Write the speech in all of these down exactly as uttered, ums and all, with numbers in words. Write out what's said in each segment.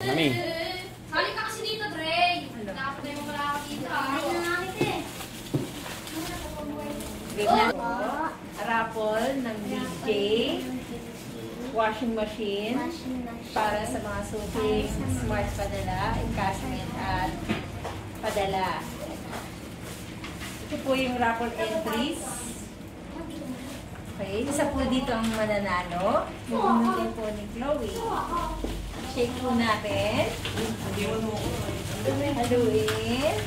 Mami. Sali ka kasi dito, Dre. Nakapatay mo pala ako dito. Ay, nakakit eh. Bigyan po. Raffle ng D J. Washing machine. Para sa mga suking smart padala, encashment at padala. Ito po yung raffle entries. Okay, isa po dito ang mananalo. Bubunutin po ni Chloe. Shake po natin. Haluin.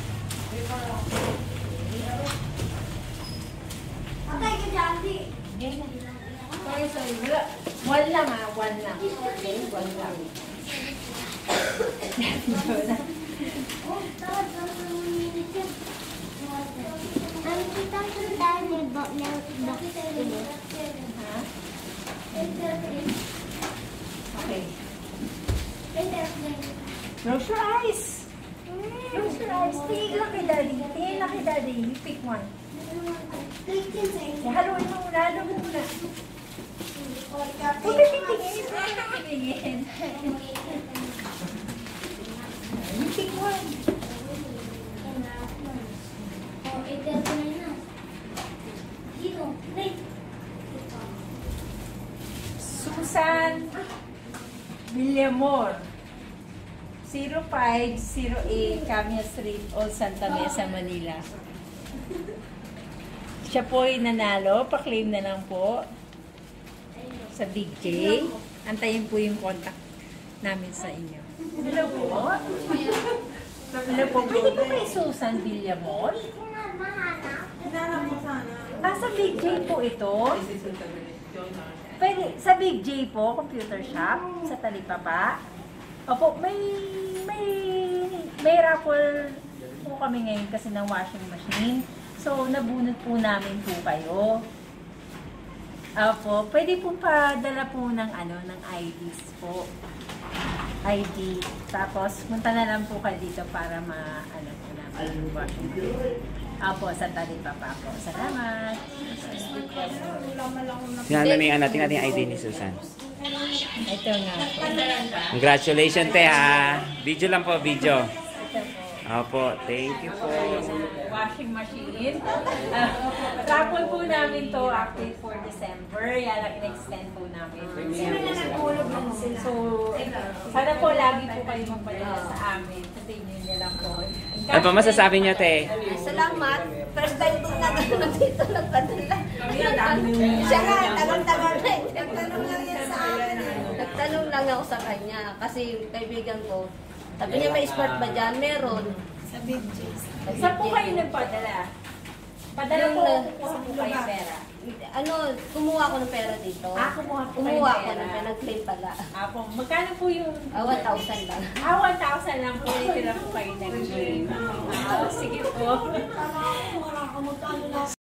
Patay ka dyan, di. Sorry, sorry. Wala. One lang ah. One lang. Okay, one lang. Oh, tawad ka sa minute yan. Ang kita ko tayo may box na box ito. Ha? Okay. Close your eyes. Close your eyes. Tingin lang kay Daddy. Tingin lang kay Daddy. You pick one. Haluin mo muna. Haluin mo muna. Huwag ka titingin. Huwag ka titingin. You pick one. Susan Villamor, zero five zero eight Camia Street, Old Santa Mesa, Manila. Siya po ay nanalo. Pa-claim na lang po sa Big J. Antayin po yung contact namin sa inyo. Hello po. Hello po. Pwede po kay Susan Villamor? Hinanap mo sana. Ah, sa Big J po ito. Pwede, sa Big J po, computer shop, sa Talipapa. Opo, may, may, may raffle po kami ngayon kasi ng washing machine. So, nabunot po namin po kayo. Opo, pwede po padala po ng ano, ng I Ds po. I D. Tapos, punta na lang po kayo dito para ma, ano po namin yung washing machine. Opo, sa Talipapa po. Salamat. Sinano na yung natin natin I D ni Susan. Ito nga po. Congratulations, te ha. Video lang po, video. Ito po. Opo, thank you po. Washing machine. Uh, raffle po namin to active for December. Yan ang in-extend po namin. So, sana po lagi po kayo magpadala sa amin. Continue niya lang po. Ano pa masasabi niyo, te? Salamat. First time kong nagano dito nagpadala. Siya nga, tagal-tagal na eh. Nagtanong lang yan sa akin eh. Nagtanong lang ako sa kanya. Kasi yung kaibigan ko, sabi niya may smart ba dyan? Meron. Sa Big J. Saan po kayo nagpadala? Padala po, kukuha po kayo pera. Ano, kumuha ako ng pera dito. Ah, kumuha po kayo Kumuha ako pera. ng pera. Nag-claim pala. Apo, magkano po yung... Ah, one thousand lang. Ah, one thousand lang po. Tira po kayo nag-claim. Ah, sige po.